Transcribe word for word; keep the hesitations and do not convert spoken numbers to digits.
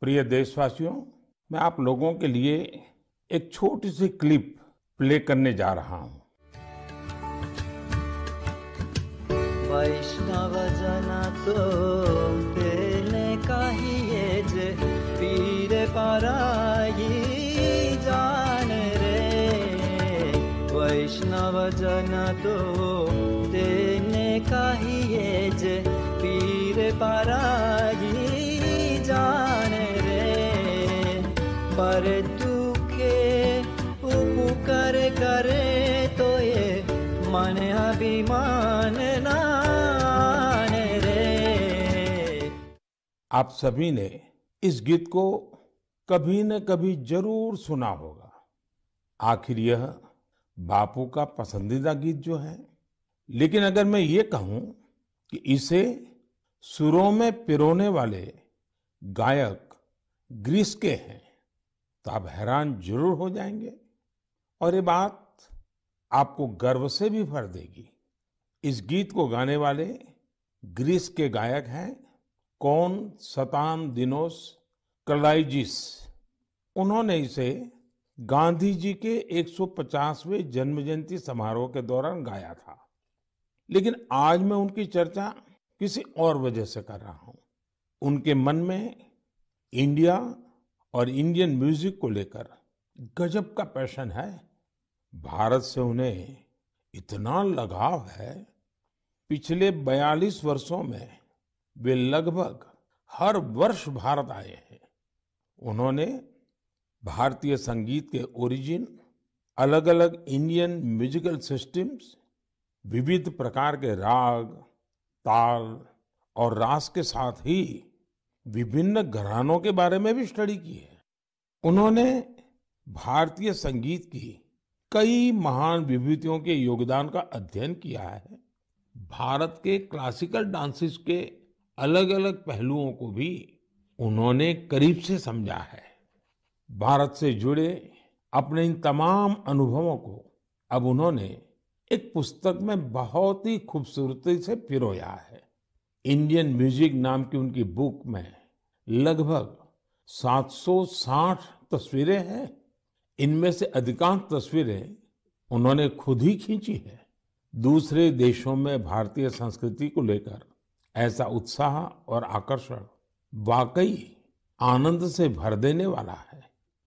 प्रिय देशवासियों, मैं आप लोगों के लिए एक छोटी सी क्लिप प्ले करने जा रहा हूं। वैष्णव जन तो तेने कहिए जे पीर पराई जान रे। वैष्णव जन तो तेने कहिए जे पीर पराई जान रे। पर दुखे उपकार करे तो ये मन अभिमान नान रे। आप सभी ने इस गीत को कभी न कभी जरूर सुना होगा। आखिर यह बापू का पसंदीदा गीत जो है, लेकिन अगर मैं ये कहूं कि इसे सुरों में पिरोने वाले गायक ग्रीस के हैं, तो आप हैरान जरूर हो जाएंगे और ये बात आपको गर्व से भी भर देगी। इस गीत को गाने वाले ग्रीस के गायक हैं कोनस्तान्तिनोस कलाइजिस। उन्होंने इसे गांधी जी के एक सौ पचासवें जन्म जयंती समारोह के दौरान गाया था। लेकिन आज मैं उनकी चर्चा किसी और वजह से कर रहा हूं। उनके मन में इंडिया और इंडियन म्यूजिक को लेकर गजब का पैशन है। भारत से उन्हें इतना लगाव है, पिछले बयालीस वर्षों में वे लगभग हर वर्ष भारत आए हैं। उन्होंने भारतीय संगीत के ओरिजिन, अलग अलग इंडियन म्यूजिकल सिस्टम्स, विविध प्रकार के राग, ताल और रास के साथ ही विभिन्न घरानों के बारे में भी स्टडी की है। उन्होंने भारतीय संगीत की कई महान विभूतियों के योगदान का अध्ययन किया है। भारत के क्लासिकल डांसेस के अलग अलग पहलुओं को भी उन्होंने करीब से समझा है। भारत से जुड़े अपने इन तमाम अनुभवों को अब उन्होंने एक पुस्तक में बहुत ही खूबसूरती से पिरोया है। इंडियन म्यूजिक नाम की उनकी बुक में लगभग सात सौ साठ तस्वीरें हैं। इनमें से अधिकांश तस्वीरें उन्होंने खुद ही खींची है। दूसरे देशों में भारतीय संस्कृति को लेकर ऐसा उत्साह और आकर्षण वाकई आनंद से भर देने वाला है।